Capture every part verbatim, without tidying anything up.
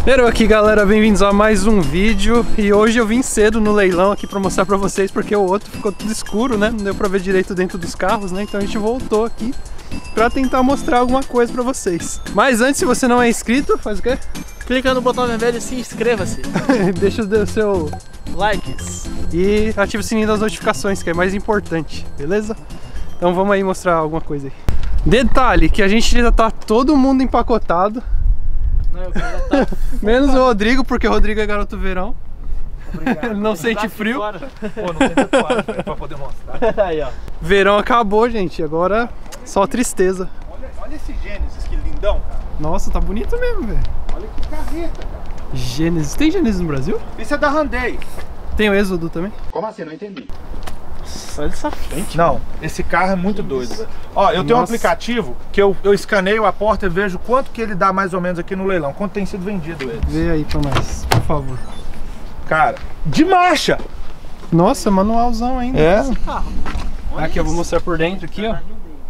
Hello aqui galera, bem-vindos a mais um vídeo. E hoje eu vim cedo no leilão aqui pra mostrar pra vocês, porque o outro ficou tudo escuro, né? Não deu pra ver direito dentro dos carros, né? Então a gente voltou aqui pra tentar mostrar alguma coisa pra vocês. Mas antes, se você não é inscrito, faz o quê? Clica no botão vermelho e se inscreva-se. Deixa o seu Likes. e ativa o sininho das notificações, que é mais importante, beleza? Então vamos aí mostrar alguma coisa aí. Detalhe, que a gente já tá todo mundo empacotado. Não, eu quero tá... Menos o Rodrigo, porque o Rodrigo é garoto verão. Obrigado. Ele não sente frio. Pô, não tem tatuagem pra poder mostrar. Aí, ó. Verão acabou, gente. Agora só tristeza. Olha, olha esse Gênesis, que lindão, cara. Nossa, tá bonito mesmo, velho. Olha que carreta, cara. Gênesis. Tem Gênesis no Brasil? Isso é da Hyundai. Tem o Êxodo também? Como assim? Não entendi. Olha essa frente. Não, esse carro é muito doido, velho. Ó, eu tenho um Nossa. aplicativo que eu, eu escaneio a porta e vejo quanto que ele dá mais ou menos aqui no leilão. Quanto tem sido vendido ele. Vê aí pra nós, por favor. Cara, de marcha! Nossa, manualzão ainda. É. Aqui eu vou mostrar por dentro aqui, ó.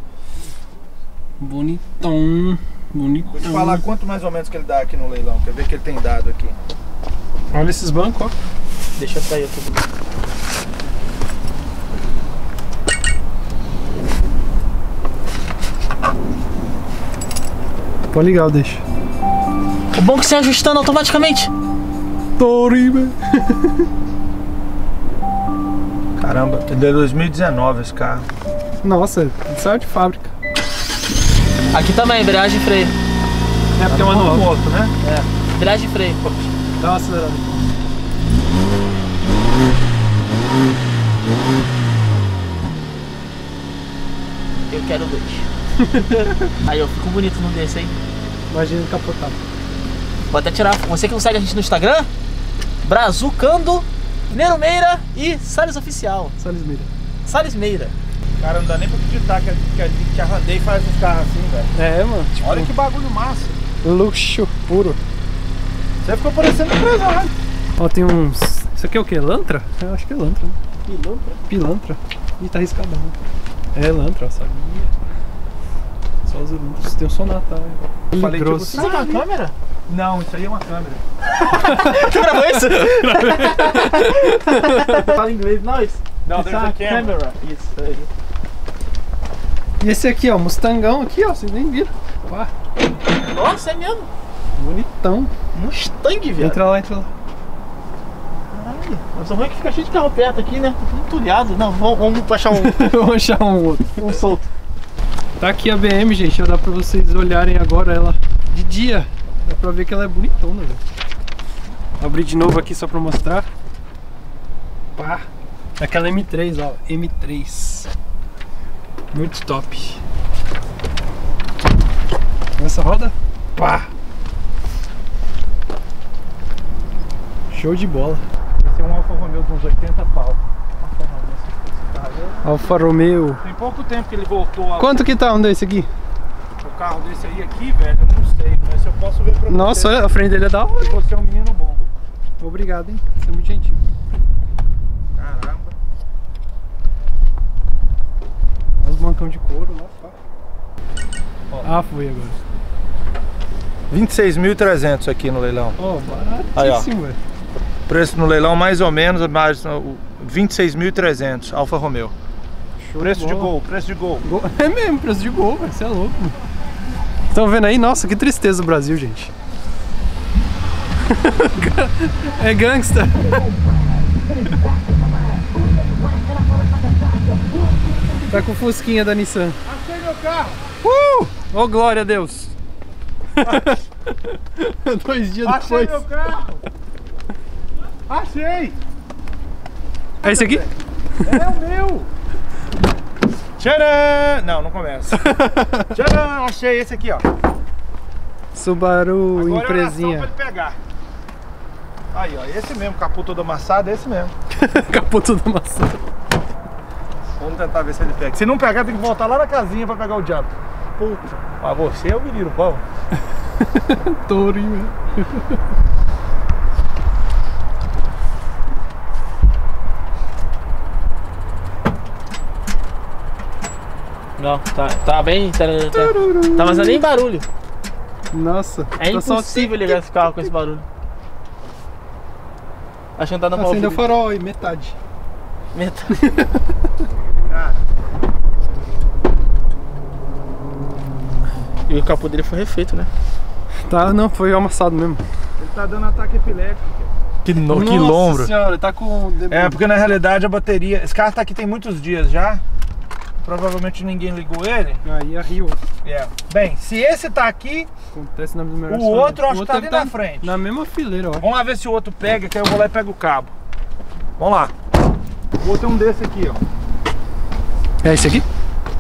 Bonitão. Bonitão. Vou te falar quanto mais ou menos que ele dá aqui no leilão. Quer ver que ele tem dado aqui. Olha esses bancos, ó. Deixa eu sair aqui. Pode ligar, eu deixo. O bom é que você ajustando automaticamente. Toriba. Caramba, é de dois mil e dezenove esse carro. Nossa, saiu de fábrica. Aqui também, embreagem e freio. É porque é manual. Moto, né? É, embreagem e freio. Dá uma acelerada. Eu quero dois. Aí eu fico bonito num desse, hein? Imagina capotado. Vou até tirar. Você que não segue a gente no Instagram, Brazucando, Nero Meira e Salles Oficial. Salles Meira. Salles Meira. Cara, não dá nem pra acreditar que a, que a, que a Hyundai faz uns carros assim, velho. É, mano. Tipo, Olha que bagulho massa. luxo puro. Você ficou parecendo empresário. Ó, tem uns... Isso aqui é o que? Lantra? Eu acho que é Lantra, né? Pilantra. Pilantra. Ih, tá arriscadão. É Lantra, ó, sabia? Só os Lantras. Tem um Sonata. Eu falei, tipo, grosso. Isso aqui é uma câmera? Não, isso aí é uma câmera. Tu gravou isso? Fala inglês, nós. Não, Isso é there's uma a camera. câmera. Isso aí. E esse aqui, ó, Mustangão aqui, ó, vocês nem viram. Pá, Nossa, é mesmo. bonitão. Mustang, viado. Entra lá, entra lá. Caralho. Mas o ruim é que fica cheio de carro perto aqui, né? Tá tudo entulhado. Não, vamos, vamos achar um, Vou achar um outro. um solto. Tá aqui a B M, gente, ó, dá pra vocês olharem agora ela de dia. Dá pra ver que ela é bonitona, velho. Vou abrir de novo aqui só pra mostrar. Pá. Aquela M três, ó, M três. Muito top. Essa roda, pá. Show de bola. Esse é um Alfa Romeo de uns oitenta pau. Alfa Romeo, esse carro aí. Alfa Romeo. Tem pouco tempo que ele voltou a... Quanto que tá um desse aqui? O carro desse aí aqui, velho, eu não sei, mas eu posso ver pra você. Nossa, olha, a frente dele é da hora. E você é um menino bom. Obrigado, hein? Você é muito gentil. Caramba. Olha os bancão de couro lá, pá. Ó. Ah, foi agora. vinte e seis mil e trezentos aqui no leilão. Ó, Aí, ó. baratíssimo, velho. Preço no leilão mais ou menos, mais, vinte e seis mil e trezentos, Alfa Romeo. Show Preço de bola. gol, preço de gol. Gol- É mesmo, preço de gol, velho. Você é louco, mano. Estão vendo aí? Nossa, que tristeza o Brasil, gente. É gangsta. Tá com fusquinha da Nissan. Achei meu carro! Uh! Oh, glória a Deus. Dois dias Achei depois. meu carro! Achei! É esse aqui? É o meu! Tcharam! Não, não começa. Tcharam! Achei esse aqui, ó. Subaru Agora empresinha. é oração pra ele pegar. Aí, ó, esse mesmo, capô todo amassado, é esse mesmo. Capô todo amassado. Vamos tentar ver se ele pega. Se não pegar, tem que voltar lá na casinha pra pegar o diabo. Puta, mas você é o menino bom. Tourinho. Não, tá, tá bem. Tá, tá, tá fazendo nem barulho. Nossa. É tá só- impossível ligar esse carro com esse barulho. Acho que não tá na Acendeu o farol aí, metade. Metade. Cara, E o capô dele foi refeito, né? Tá, não, foi amassado mesmo. ele tá dando ataque epilético. Que Nossa senhora, ele tá com... É, porque na realidade a bateria... Esse carro tá aqui tem muitos dias já. Provavelmente ninguém ligou ele. Aí arriou. É. Bem, se esse tá aqui, Acontece na mesma o outro eu acho que tá ali deve na frente. Na mesma fileira, ó. Vamos lá ver se o outro pega, que aí eu vou lá e pego o cabo. Vamos lá. O outro é um desse aqui, ó. É esse aqui?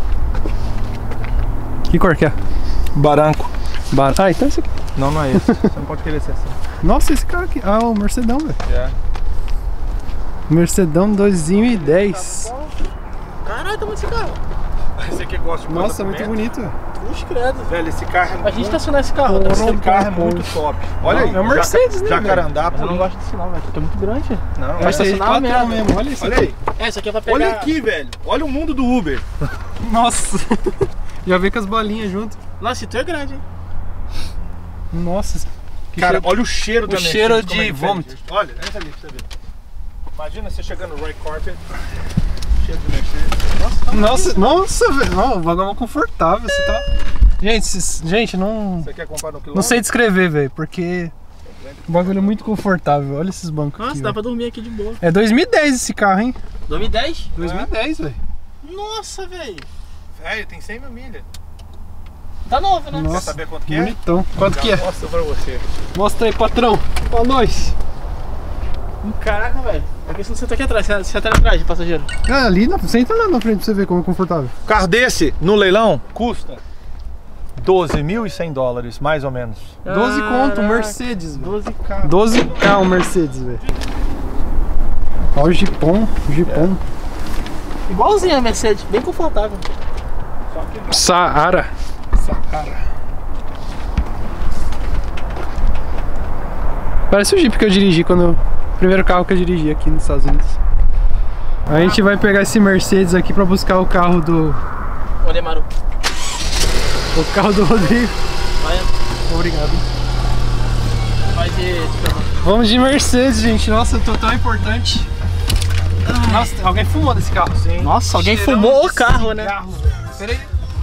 Que cor que é? Baranco. Bar... Ah, então é esse aqui. Não, não é esse. Você não pode querer ser assim. Nossa, esse cara aqui. Ah, o Mercedão, velho. É. Mercedão dois mil e dez. Caralho, tá muito esse carro. Esse aqui gosta de Nossa, muito bonito, velho. Puxa, credo. Velho, esse carro é A gente muito... estacionar esse carro. Deve Esse ser... carro é muito top. Olha aí. É um Mercedes, né, Jacarandá, Mas eu não por... gosto disso não, velho. Porque é muito grande. Não, Vai é. estacionar uma patrão merda. mesmo, olha isso. Olha aí. É, isso aqui é pra pegar... Olha aqui, velho. Olha o mundo do Uber. Nossa. Já veio com as bolinhas junto. Nossa, isso é grande, hein? Nossa. Que Cara, cheiro- olha o cheiro o da cheiro Mercedes, como de é diferente. vômito. Olha, entra ali pra você ver. Imagina você chegando no Red Carpet. Cheiro de Mercedes. Nossa, nossa, velho. Não, o bagulho é confortável. Você tá. Gente, esses- gente, não. Você quer comprar no quilômetro? Não sei descrever, velho, porque o bagulho é muito confortável. Olha esses bancos Nossa, aqui, dá velho. pra dormir aqui de boa. É dois mil e dez esse carro, hein? dois mil e dez? dois mil e dez, velho. Nossa, velho. Velho, tem cem mil milhas. Tá novo, né? Nossa, Quer saber quanto que é? bonitão. Quanto que é? Mostra pra você. Mostra aí, patrão. Pra nós. Caraca, velho. Porque se não senta aqui atrás, você senta ali atrás de passageiro. Ah, ali, na, senta lá na frente pra você ver como é confortável. Carro desse, no leilão, custa doze mil e cem dólares, mais ou menos. doze conto, um Caraca. Mercedes, velho. doze K. doze K um Mercedes, velho. Olha o Jeepon, o Jeepon. Igualzinho a Mercedes, bem confortável. Saara. Saara. Parece o Jeep que eu dirigi quando... O primeiro carro que eu dirigi aqui nos Estados Unidos. A gente vai pegar esse Mercedes aqui pra buscar o carro do... Olha, Maru. O carro do Rodrigo. Vai, Obrigado. vai de... Vamos de Mercedes, gente. Nossa, eu tô tão importante. Nossa, alguém fumou nesse carro. Sim. Nossa, alguém Cheirão fumou o de carro, né? cigarro, velho. Pera aí.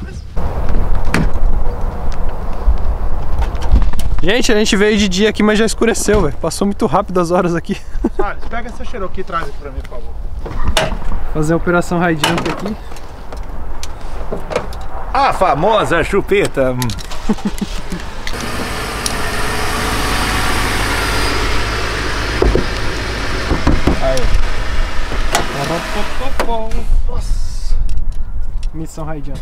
Gente, a gente veio de dia aqui, mas já escureceu, velho. Passou muito rápido as horas aqui. Salles, pega essa Cherokee e traz aqui pra mim, por favor. Fazer a operação high jump aqui. A famosa chupeta. Aí. Nossa. Missão high jump.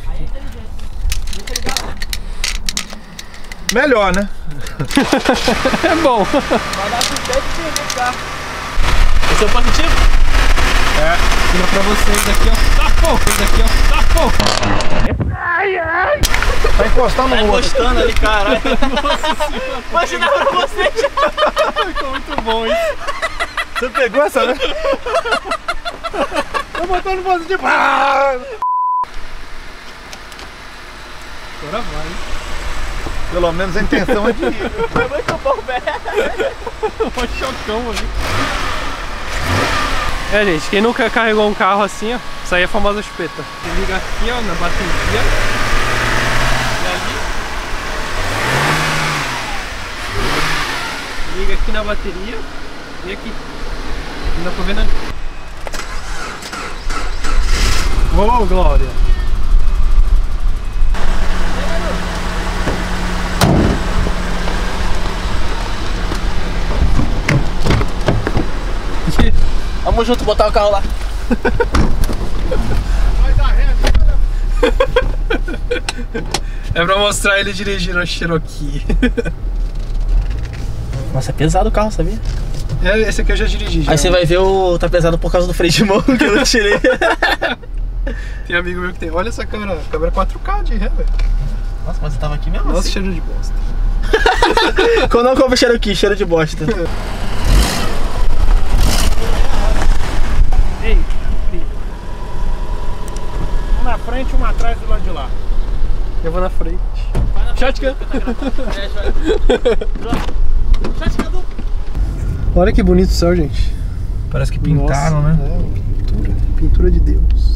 Melhor, né? É bom. Vai dar com dez de carro. Esse é o positivo? É. Tira pra vocês aqui, ó. Tá bom. Esse daqui, ó. Tá bom. Tá encostando Tá no outro. encostando ali, caralho. Imagina pra vocês. Ficou muito bom isso. Você pegou essa, né? Tô botando positivo. Ah! Agora vai. Pelo menos a intenção é de ir. Foi muito bom, velho. Um chocão ali. É, gente, quem nunca carregou um carro assim, ó, isso aí é a famosa chupeta. Você liga aqui, ó, na bateria. E ali. Liga aqui na bateria. E aqui. Não dá pra ver nada. Ô, Glória! Vamos junto botar o carro lá. É pra mostrar ele dirigindo a Cherokee. Nossa, é pesado o carro, sabia? É, esse aqui eu já dirigi. Já. Aí você vai ver o... tá pesado por causa do freio de mão que eu não tirei. Tem amigo meu que tem. Olha essa câmera, câmera quatro K de ré, velho. Nossa, mas você tava aqui mesmo? Nossa, assim? cheiro de bosta. Quando não compra Cherokee, cheiro de bosta. Ei, Um na frente, um atrás do lado de lá. eu vou na frente. Vai na Shotgun. Shotgun. Olha que bonito o céu, gente. Parece que pintaram, Nossa, né? É, pintura. Pintura de Deus.